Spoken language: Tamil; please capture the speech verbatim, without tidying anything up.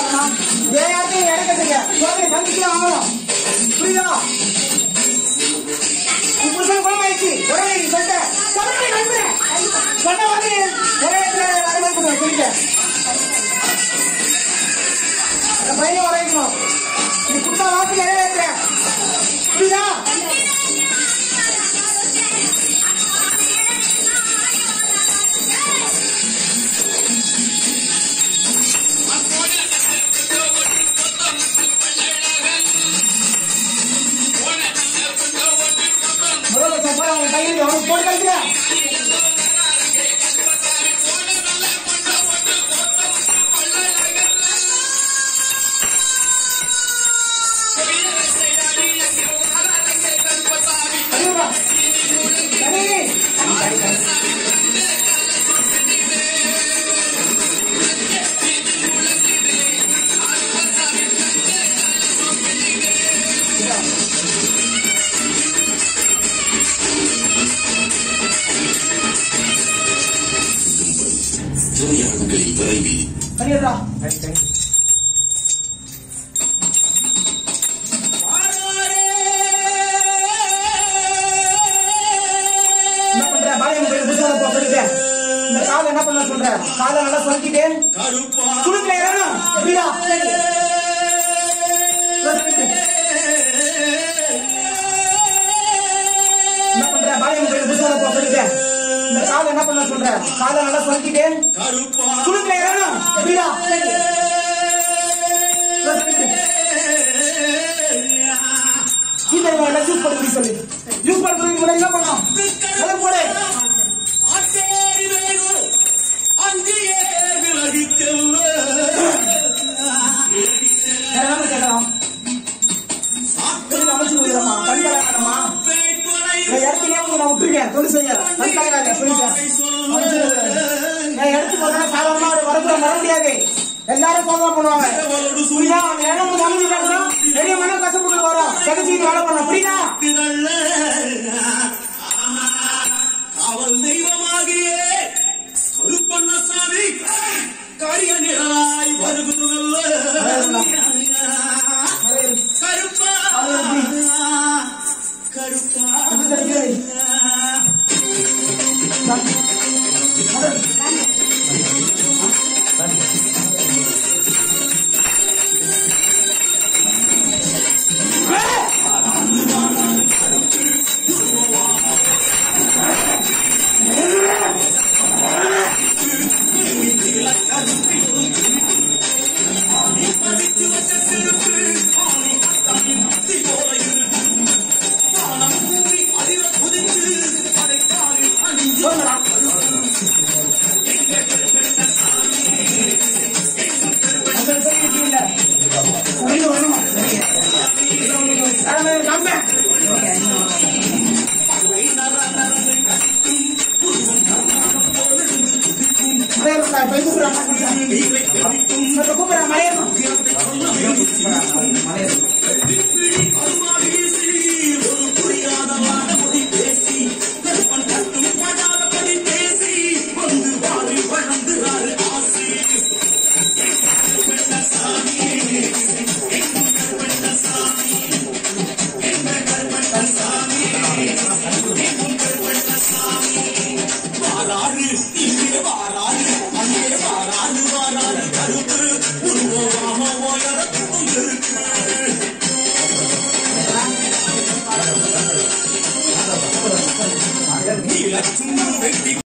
வரணும். ஏயாத்தையும் இறக்கட்டுங்க. சோதனை சந்திச்சு ஆகணும். புரியுதா? புருஷன் குணமாயிடுச்சு. உடனே நீ சொல்லிட்ட. சொன்ன நண்பன் சொன்ன வந்து ஒரே இடத்துல வரவேற்கணும். சொல்லிட்ட அந்த பையன் வரைக்கணும். நீ குடும்ப வாக்கு நிறைவேற்ற. புரியுதா? கையில் அவனுக்கு போட்டு கழிக்கிற திரையரங்குகளில் விரைவி சரியா இந்த கால என்ன பண்ண சொல்ற? கால நல்லா சொல்லிட்டு சுடுக்கல ஏறணும். எப்படியா என்ன பண்ற? பாளையம் போய் புதுசாக சொல்லிட்டு இந்த கால என்ன பண்ண சொல்ற? கால நல்லா சொல்லிட்டு சுடுக்கல ஏறணும். எப்படியா இந்த யூஸ் பண்ணி சொல்லி யூஸ் பண்றதுக்கு முன்னாடி என்ன பண்ணணும்? எல்லாம் போடு வர முடியாது. எல்லாரும் போக பண்ணுவாங்க. பெரிய மன கஷ்டப்பட்டு வரும். கடைசிக்கு வேலை பண்ண புரியுதா? அவள் தெய்வமாகியே கருப்பண்ணசாமி காரிய நிழலாய் வருகுதல்ல கருப்பா கருப்பா